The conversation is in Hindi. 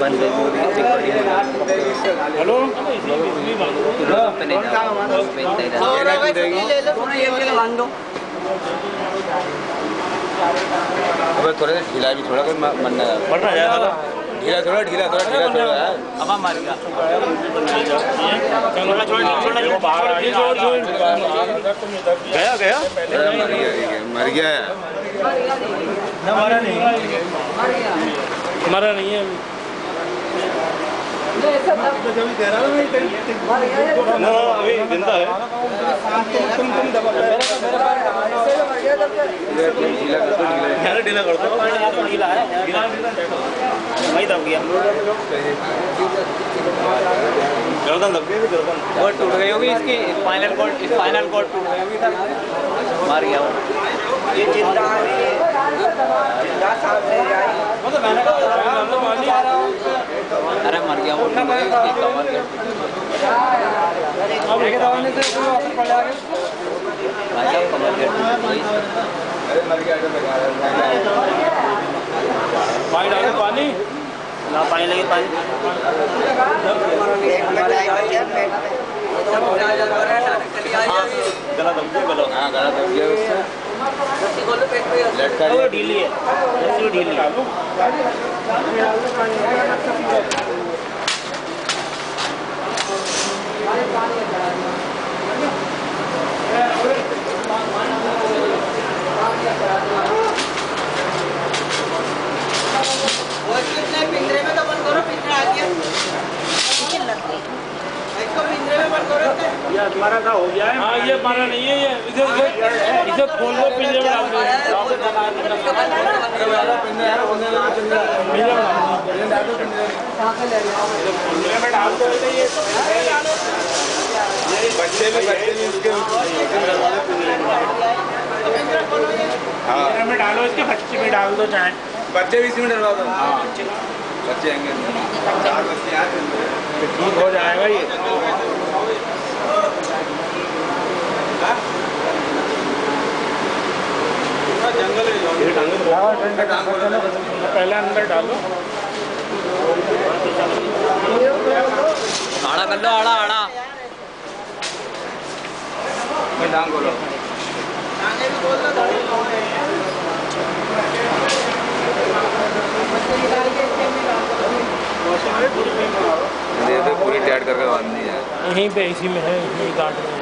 हेलो थोड़ा ढीला भी थोड़ा मन बढ़ना जाएगा ढीला थोड़ा यार अब मार गया गया मर गया मरा नहीं है अभी जिंदा है। ढीला कर दो ढीला है वही दब गया गर्दन दब गई गर्दन कॉर्ड टूट गई होगी इसकी स्पाइनल कॉर्ड टूट गई होगी सर मार गया वो ये जिंदा सामने अरे मर गया वो कमर के दबाने से कोई असर पड़ जाएगा भाई साहब कमर के अरे मर गया पानी डालो पानी ना पानी लगे पानी गला दब गया हाँ गला दब गया उससे लटका वो ढीली है ऐसी ढीली है पिंजरे में तो बंद करो पिंजरा आ गया इसको पिंजरे में बंद करो ये हमारा का हो गया है। हाँ ये हमारा नहीं है ये इसे खोल दो पिंजरे में डाल दो पिंजरे में डाल दो बच्चे भी उसके पिंजरे में डालो इसके बच्चे में डाल दो चाहे बच्चे भी इसी में डलवा दो हाँ बच्चे आएंगे चार बच्चे ठीक हो जाएगा ये जंगल पहले अंदर डालो आड़ा कर लो आड़ा आड़ा मैं डांग बोलो पूरी टाइट करके बांध दी है यहीं पे इसी में है यहीं काट